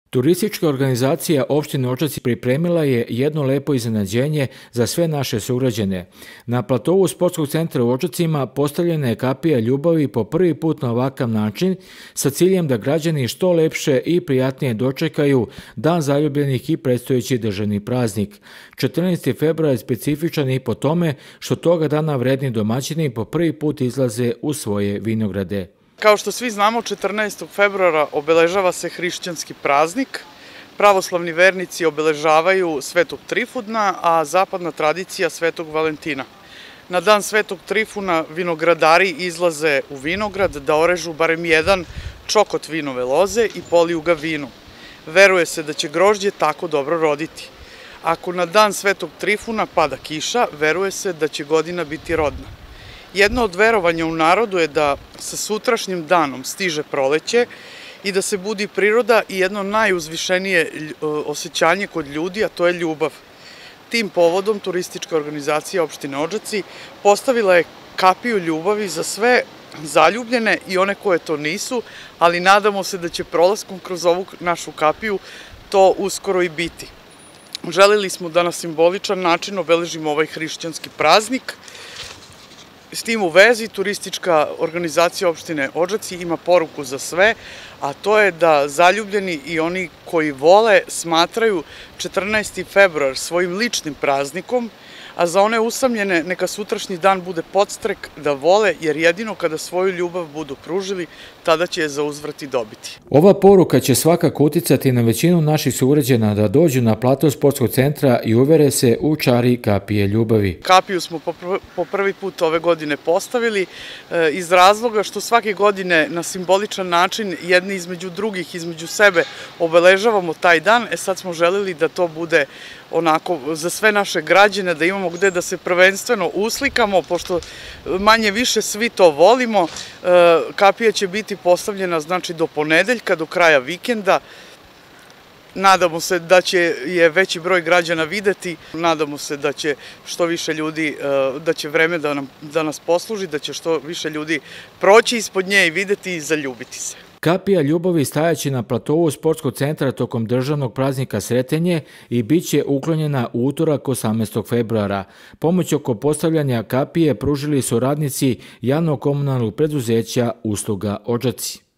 Turistička organizacija opštine Odžaci pripremila je jedno lepo iznenađenje za sve naše sugrađane. Na platovu sportskog centra u Odžacima postavljena je kapija ljubavi po prvi put na ovakav način sa ciljem da građani što lepše i prijatnije dočekaju Dan zaljubljenih i predstojeći državni praznik. 14. februar je specifičan i po tome što toga dana vredni domaćini po prvi put izlaze u svoje vinograde. Kao što svi znamo, 14. februara obeležava se hrišćanski praznik. Pravoslavni vernici obeležavaju Svetog Trifuna, a zapadna tradicija Svetog Valentina. Na dan Svetog Trifuna vinogradari izlaze u vinograd da orežu barem jedan čokot vinove loze i poliju ga vinu. Veruje se da će grožđe tako dobro roditi. Ako na dan Svetog Trifuna pada kiša, veruje se da će godina biti rodna. Jedno od verovanja u narodu je da sa sutrašnjim danom stiže proleće i da se budi priroda i jedno najuzvišenije osjećanje kod ljudi, a to je ljubav. Tim povodom turistička organizacija opštine Odžaci postavila je kapiju ljubavi za sve zaljubljene i one koje to nisu, ali nadamo se da će prolaskom kroz ovu našu kapiju to uskoro i biti. Želeli smo da na simboličan način obeležimo ovaj hrišćanski praznik. S tim u vezi, turistička organizacija opštine Odžaci ima poruku za sve, a to je da zaljubljeni i oni koji vole smatraju 14. februar svojim ličnim praznikom, a za one usamljene neka sutrašnji dan bude podstrek da vole, jer jedino kada svoju ljubav budu pružili, tada će je za uzvrat i dobiti. Ova poruka će svakako uticati na većinu naših sugrađana da dođu na plato sportskog centra i uvere se u čari kapije ljubavi. Kapiju smo po prvi put ove godine postavili iz razloga što svake godine na simboličan način jedni između drugih, između sebe obeležavamo taj dan. Sad smo želeli da to bude onako za sve naše građane, da imamo gde da se prvenstveno uslikamo, pošto manje više svi to volimo. Kapija će biti postavljena znači do ponedeljka, do kraja vikenda. Nadamo se da će je veći broj građana videti, nadamo se da će što više ljudi, da će vreme da nas posluži, da će što više ljudi proći ispod nje i videti i zaljubiti se. Kapija ljubavi stajaće na platovu sportskog centra tokom državnog praznika Sretenje i bit će uklonjena u utorak 18. februara. Pomoć oko postavljanja kapije pružili su radnici javno-komunalnog preduzeća Usluga Odžaci.